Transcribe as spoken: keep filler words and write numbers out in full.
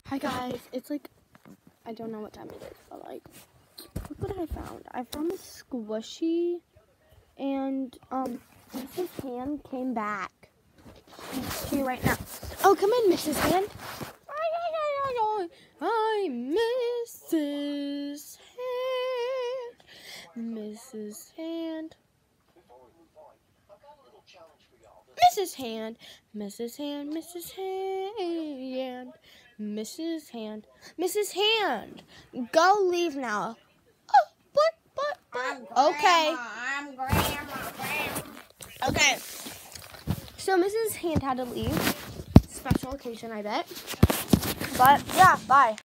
Hi guys, it's like, I don't know what time it is, but like, look what I found. I found this squishy, and um, Missus Hand came back. She's here right now. Oh, come in, Missus Hand. Hi, Missus Hand. Missus Hand. Missus Hand. Missus Hand. Missus Hand. Missus Hand. Missus Hand. Go leave now. Oh, but, but, but. I'm grandma, Okay. I'm grandma, grandma. Okay. So Missus Hand had to leave. Special occasion, I bet. But, yeah, bye.